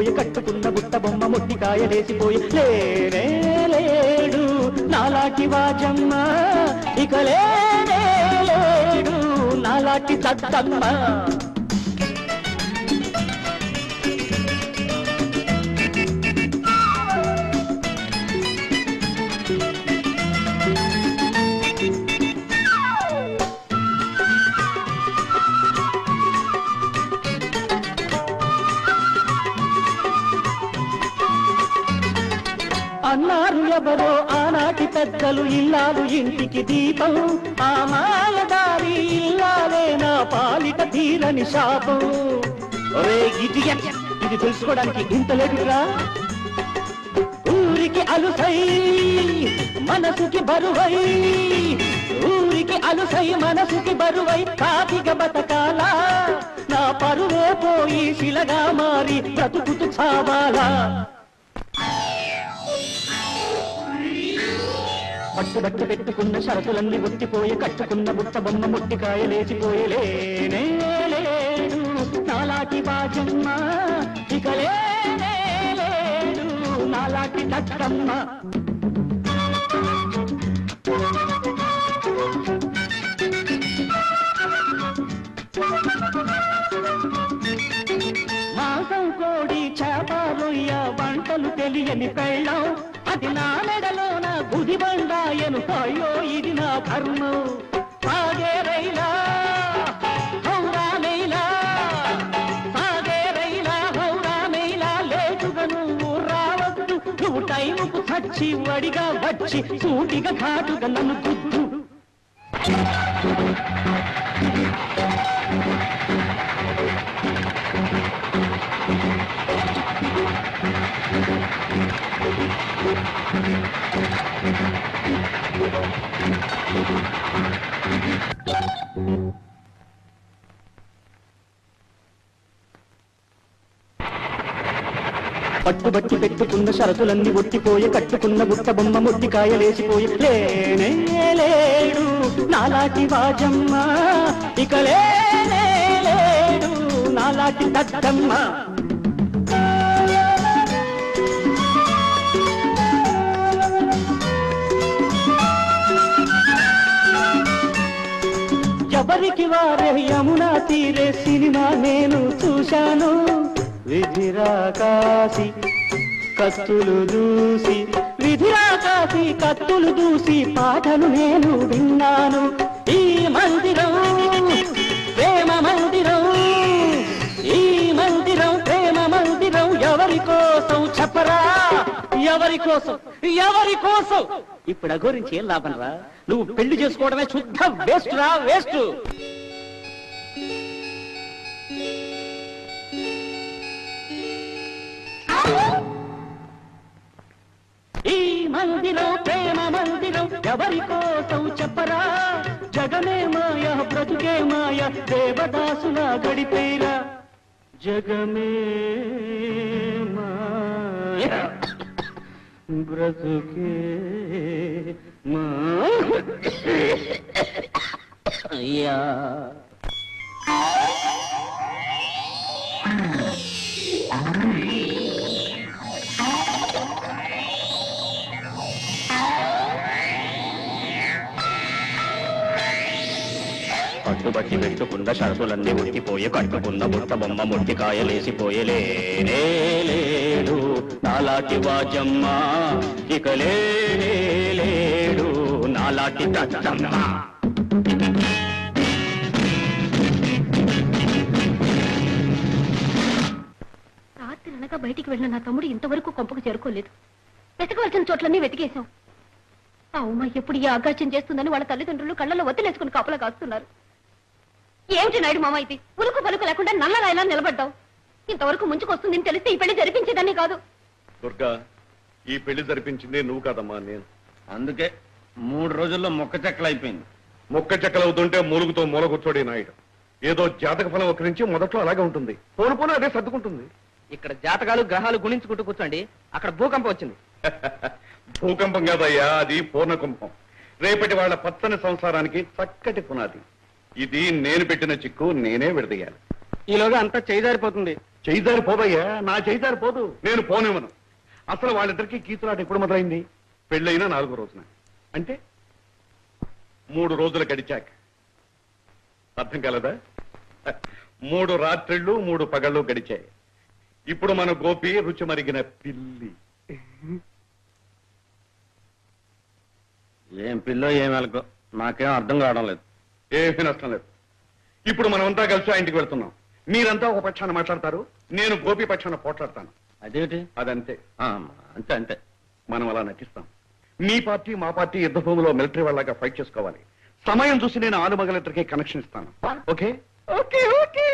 లేచిపోయి కట్టుకున్న బుట్ట బొమ్మ మొట్టికాయ లేచిపోయి లేనే లేడు నాలాటి వాజమ్మ ఇక లేనే లేడు నాలాటి దద్దమ్మ అన్నారు ఎవరో ఆనాటి పెద్దలు ఇల్లాలు ఇంటికి దీపం ఆ మాయదారి ఇల్లాలే నా పాలిట తీరని శాపం ఒరే ఇడియట్ ఇది తెలుసుకోవడానికి ఇంత లేటురా ఊరికి అలుసై మనసుకి బరువై ఊరికి అలుసై మనసుకి బరువై కాకిగా బతకాలా నా పరువే పోయి శిలగా మారి బ్రతుకుతూ చావాలా పట్టుబట్టు పెట్టుకున్న షరతులన్నీ ఒత్తిపోయి కట్టుకున్న బుట్ట బొమ్మ ముట్టికాయ లేచిపోయి లేనే లేడు నాలాటి బాజమ్మ ఇక లేనే లేడు నాలాటి దద్దమ్మ మాంసం కోడి చేప రొయ్య వంటలు తెలియని పెళ్ళం అది నా మెడలో నా గుది బండాయను అయ్యో ఇది నా కర్మం సాగే రైలా హౌరా మెయిలా సాగే రైలా హౌరా మెయిలా లేటుగా నువ్వు రావద్దు నువ్వు టైముకు చచ్చి వడిగా వచ్చి సూటిగా ఘాటుగా నన్ను గుద్దు పట్టుబట్టి పెట్టుకున్న షరతులన్నీ ఒట్టిపోయి కట్టుకున్న బుట్ట బొమ్మ ముట్టికాయ లేచిపోయి లేనే లేడు నాలాటి వాజమ్మ ఇక లేనే లేడు నాలాటి దద్దమ్మ ఎవరికి వారే యమునా తీరే సినిమా నేను చూశాను విధిరాకాశి కత్తులు దూసి విధిరాకాశి కత్తులు దూసి పాటలు నేను విన్నాను ఈ మందిరం ప్రేమ మందిరం ఈ మందిరం ప్రేమ మందిరం ఎవరి కోసం చెప్పరా ఎవరి కోసం ఎవరి కోసం ఇప్పుడు గురించి ఏం లాభం రా నువ్వు పెళ్లి చేసుకోవడమే శుద్ధ వేస్ట్ రా వేస్ట్ ఈ మందిరం ప్రేమ మందిరం ఎవరి కోసం చెప్పరా జగమే మాయ బ్రతుకే మాయ దేవదాసులా గడిపేరా జగమే మాయ బ్రతుకే మాయ పట్టుబట్టి పెట్టుకున్న షరతులన్నీ ఒట్టిపోయి కట్టుకున్న బుట్ట బొమ్మ ముట్టికాయ లేచిపోయి లేనే లేడు నాలాటి వాజమ్మ ఇక లేనే లేడు నాలాటి దద్దమ్మ రాత్రి అనగా బయటికి వెళ్ళిన నా తమ్ముడు ఇంతవరకు కొంపకు చేరుకోలేదు వెతకవలసిన చోట్లన్నీ వెతికేశాం ఆ ఉమ్మ ఎప్పుడు ఈ ఆకాశం చేస్తుందని వాళ్ళ తల్లిదండ్రులు కళ్ళలో ఒత్తిలేసుకుని కాపలా కాస్తున్నారు ఏమిటి నాయుడు మామ ఇది ఉలుకు పలుకు లేకుండా నల్లరాయిలా నిలబడ్డావు ఇంతవరకు ముంచుకొస్తుందని తెలిస్తే ఈ పెళ్లి జరిపించేదాన్ని కాదు దుర్గా ఈ పెళ్లి జరిపించింది నువ్వు కాదమ్మా నేను అందుకే 3 రోజుల్లో మొక్క చెక్కలు అయిపోయింది మొక్క చెక్కలు అవుతుంటే మూలుగుతో మూల కూర్చోడి నాయుడు ఏదో జాతక ఫలం ఒకరించి మొదట్లో అలాగే ఉంటుంది పోను పోను అదే సర్దుకుంటుంది ఇక్కడ జాతకాలు గ్రహాలు గుణించుకుంటూ కూర్చోండి అక్కడ భూకంపం వచ్చింది భూకంపం కాదయ్యా అది పూర్ణకుంపం రేపటి వాళ్ళ పచ్చని సంసారానికి చక్కటి పునాది ఇది నేను పెట్టిన చిక్కు నేనే విడదీయాలి ఈలోగా అంతా చేజారిపోతుంది. పోదయ్యా, నా పోదు. నేను పోనివ్వను. అసలు వాళ్ళిద్దరికి కీచులాట ఎప్పుడు మొదలైంది? పెళ్ళైనా 4వ రోజున, అంటే 3 రోజులు గడిచాక. అర్థం కాలదా? 3 రాత్రిళ్ళు 3 పగళ్ళు గడిచాయి. ఇప్పుడు మన గోపి రుచి మరిగిన పిల్లి. ఏం పిల్లో ఏం వెలకో నాకేం అర్థం కావడం లేదు. ఏమీ నష్టం లేదు. ఇప్పుడు మనమంతా కలిసి ఆ ఇంటికి వెళ్తున్నాం. మీరంతా ఒక పక్షాన మాట్లాడతారు, నేను గోపి పక్షాన పోట్లాడతాను. అదేమిటి? అదంతే. అంతే అంతే. మనం అలా నటిస్తాం. మీ పార్టీ మా పార్టీ యుద్ధ భూమిలో మిలిటరీ వాళ్ళగా ఫైట్ చేసుకోవాలి. సమయం చూసి నేను ఆలుమగలిద్దరికీ కనెక్షన్ ఇస్తాను. Okay okay okay.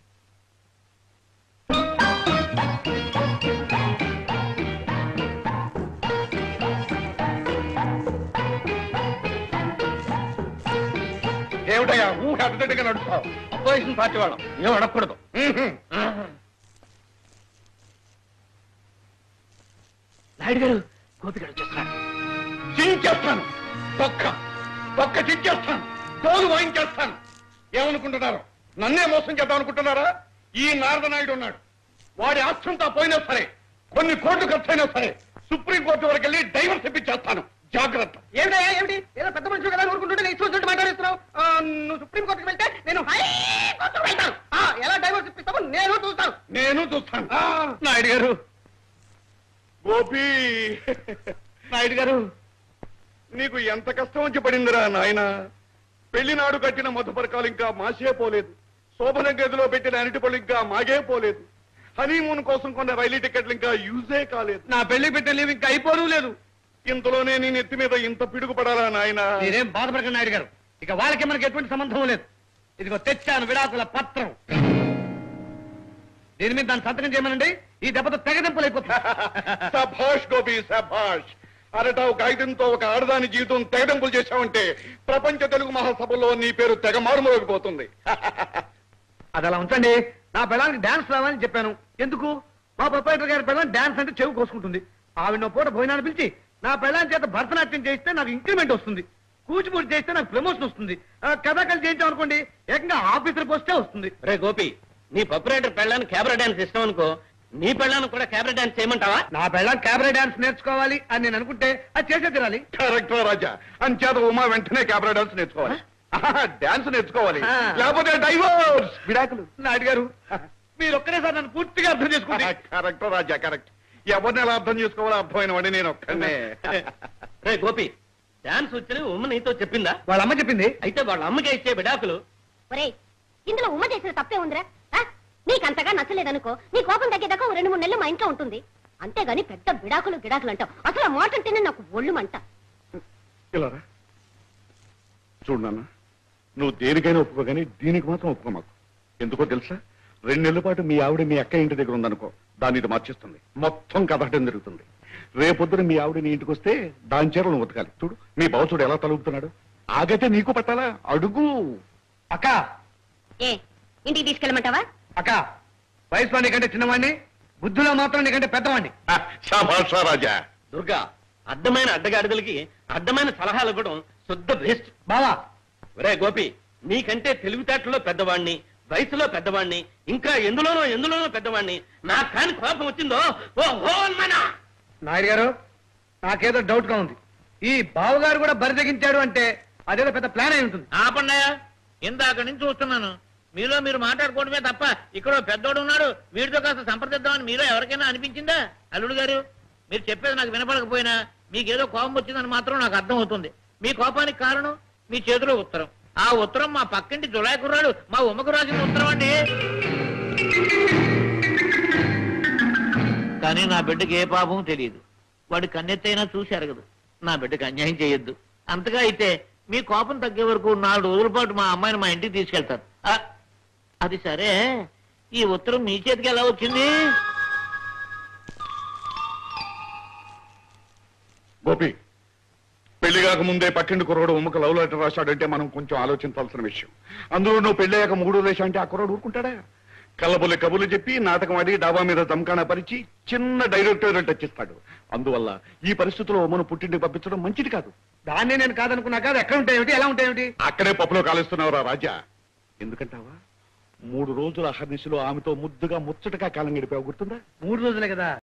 ఏమిటయ్యా ఊహ అడ్డగా నడుస్తావు? అపోజిషన్ పార్టీ వాళ్ళం ఏం అడగకూడదు. నాయుడు గారు, గోపి గారు వచ్చేస్తున్నాడు. చించేస్తాను, తొక్క చించేస్తాను, తోలు వాయించేస్తాను. ఏమనుకుంటున్నారు? నన్నే మోసం చేద్దాం అనుకుంటున్నారా? ఈ నారద నాయుడు ఉన్నాడు. వాడి ఆస్తంతా పోయినా సరే, కొన్ని కోట్లు ఖర్చు అయినా సరే, సుప్రీంకోర్టు వరకు వెళ్ళి డైవర్స్ ఇప్పించేస్తాను. జాగ్రత్త. ఏమిటి ఏదో పెద్ద మనుషులు కదా ఊరుకుంటుంటే నేను చూసినట్టు మాట్లాడిస్తున్నావు. నువ్వు సుప్రీంకోర్టుకి వెళ్తే నేను హైకోర్టుకు వెళ్తాను. ఎలా డైవర్స్ ఇప్పిస్తామో నేను చూస్తాను. నాయుడు గారు, గోపి నాయుడు గారు, నీకు ఎంత కష్టం వచ్చి పడిందిరా నాయన. పెళ్లినాడు కట్టిన మధుపరకాలు ఇంకా మాసే పోలేదు. శోభన గదిలో పెట్టిన అరటిపళ్ళు ఇంకా మాగే పోలేదు. హనీమూన్ కోసం కొన్న రైలు టికెట్లు ఇంకా యూజే కాలేదు. నా పెళ్లి పెట్టిన లీవ్ ఇంకా అయిపోను లేదు. ఇంతలోనే నీ నెత్తి మీద ఇంత పిడుగు పడాలా నాయన? మీరేం బాధపడకండి నాయుడు గారు, ఇక వాళ్ళకి మనకి ఎటువంటి సంబంధం లేదు. ఇదిగో తెచ్చాను విడాకుల పత్రం. దీని మీద దాన్ని సంతకం చేయమనండి. ఈ దెబ్బతో తెగదెంపులు అయిపోతుంది. సభాష్ గోపి, సభాష్. అరటావు కాగితంతో ఒక ఆడదాని జీవితం తెగదెంపులు చేశావంటే ప్రపంచ తెలుగు మహాసభలో నీ పేరు తెగ మారుమోగిపోతుంది. అది అలా ఉంచండి. నా పిల్లలకి డాన్స్ రావాలని చెప్పాను. ఎందుకు? మా ప్రొపరేటర్ గారి పిల్లలు డాన్స్ అంటే చెవి కోసుకుంటుంది. ఆవిడ పూట భోజనాన్ని పిలిచి నా పిల్లల చేత భరతనాట్యం చేయిస్తే నాకు ఇంక్రిమెంట్ వస్తుంది. కూచిపూడి చేస్తే నాకు ప్రమోషన్ వస్తుంది. కథాకళి చేయించాం అనుకోండి, ఏకంగా ఆఫీసర్ పోస్టే వస్తుంది. రే గోపి, నీ ప్రొపరేటర్ పెళ్ళాన్ని క్యాబరా డాన్స్ ఇష్టం అనుకో, నీ పెళ్ళాన్ని కూడా క్యాబరా డాన్స్ చేయమంటావా? నా పిల్లలు క్యాబరే డాన్స్ నేర్చుకోవాలి అని నేను అనుకుంటే అది చేసే తీరాలి. కరెక్ట్ రాజా. అంచేత ఉమా వెంటనే కెమెరా డాన్స్ నేర్చుకోవాలి. డాన్స్ నేర్చుకోవాలి, ఆ. లేకపోతే డైవోర్స్, విడాకులు. నాయుడు గారు, మీరు ఒక్కరేసారి నన్ను పూర్తిగా అర్థం చేసుకోండి. Correct Raja, correct. ఎవరిని ఎలా అర్థం చేసుకోవాలో అర్థమైన వాడి నేను ఒక్కనే. రే గోపి, డాన్స్ వచ్చిన ఉమ్మ నీతో చెప్పిందా? వాళ్ళ అమ్మ చెప్పింది. అయితే వాళ్ళ అమ్మకి ఇచ్చే విడాకులు. ఒరేయ్, ఇందులో ఉమ్మ చేసిన తప్పే ఉందిరా? నీకంతగా నచ్చలేదనుకో, నీ కోపం తగ్గేదాకా 2-3 నెలలు మా ఇంట్లో ఉంటుంది. అంతేగాని పెద్ద విడాకులు అంటావు. అసలు ఆ మాట అంటేనే నాకు ఒళ్ళు మంట. ఇలా రా. చూడు నాన్న, నువ్వు దేనికైనా ఒప్పుకోగాని దీనికి మాత్రం ఒప్పుకో మాకు. ఎందుకో తెలుసా? 2 నెలల పాటు మీ ఆవిడ మీ అక్క ఇంటి దగ్గర ఉందనుకో, దాన్ని ఇది మార్చేస్తుంది. మొత్తం కదటం జరుగుతుంది. రేపొద్దున మీ ఆవిడ నీ ఇంటికి వస్తే దాని చీరలు నువ్వు ఉతకాలి. చూడు మీ బావచుడు ఎలా తలుగుతున్నాడు. ఆగైతే నీకు పట్టాలా? అడుగు. అక్క, ఏ ఇంటికి తీసుకెళ్ళమంటావా? అక్క, వయసులో నీకంటే చిన్నవాడిని, బుద్ధిలో మాత్రం నీకంటే పెద్దవాడిని. శభాష్ రాజా. దుర్గా, అడ్డమైన అడ్డగాడిదలకి అడ్డమైన సలహాలు ఇవ్వడం శుద్ధ వేస్ట్. బావా, ఒరే గోపి, నీకంటే తెలివితేటలో పెద్దవాణ్ణి, వయసులో పెద్దవాణ్ణి, ఇంకా ఎందులోనో పెద్దవాణ్ణి. నాకు కాని కోపం వచ్చిందో ఓ నాయుడు గారు, నాకేదో డౌట్ గా ఉంది. ఈ బావగారు కూడా బరి తెగించాడు అంటే అదేదో పెద్ద ప్లాన్ అయి ఉంటుంది. ఆపండాయా, ఇందాక నుంచి చూస్తున్నాను. మీలో మీరు మాట్లాడుకోవడమే తప్ప ఇక్కడ పెద్దోడు ఉన్నాడు, వీడితో కాస్త సంప్రదిద్దామని మీలో ఎవరికైనా అనిపించిందా? అల్లుడు గారు, మీరు చెప్పేది నాకు వినపడకపోయినా మీకేదో కోపం వచ్చిందని మాత్రం నాకు అర్థం అవుతుంది. మీ కోపానికి కారణం మీ చేతిలో ఉత్తరం. ఆ ఉత్తరం మా పక్కింటి జులాయి కుర్రాడు మా ఉమ్మకు రాసిన ఉత్తరం అండి. కానీ నా బిడ్డకి ఏ పాపం తెలియదు. వాడి కన్నెత్తైనా చూసి అరగదు. నా బిడ్డకి అన్యాయం చేయొద్దు. అంతగా అయితే మీ కోపం తగ్గే వరకు 4 రోజుల పాటు మా అమ్మాయిని మా ఇంటికి తీసుకెళ్తారు. అది సరే, ఈ ఉత్తరం మీ చేతికి ఎలా వచ్చింది? గోపి, పెళ్లి కాక ముందే పక్కింటి కుర్రాడు ఉమ్మకు లవ్ లెటర్ రాశాడంటే మనం కొంచెం ఆలోచించాల్సిన విషయం. అందులో నువ్వు పెళ్ళయ్యాక 3 వేషం అంటే ఆ కుర్రాడు ఊరుకుంటాడా? కళ్ళబుల్లి కబుర్లు చెప్పి నాటకం ఆడి డాబా మీద దమ్కానా పరిచి చిన్న డైరెక్టోరియల్ టచ్ ఇస్తాడు. అందువల్ల ఈ పరిస్థితుల్లో ఉమ్మను పుట్టింటికి పంపించడం మంచిది కాదు. దాన్ని నేను కాదనుకున్నా కాదు. ఎక్కడ ఉంటాయేమిటి, ఎలా ఉంటాయేమిటి? అక్కడే పప్పులో కాలుస్తున్నావురా రాజా. ఎందుకంటావా? 3 రోజుల అహర్నిశలో ఆమెతో ముద్దుగా ముచ్చటగా కాలం గడిపావు గుర్తుందా? 3 రోజులే కదా.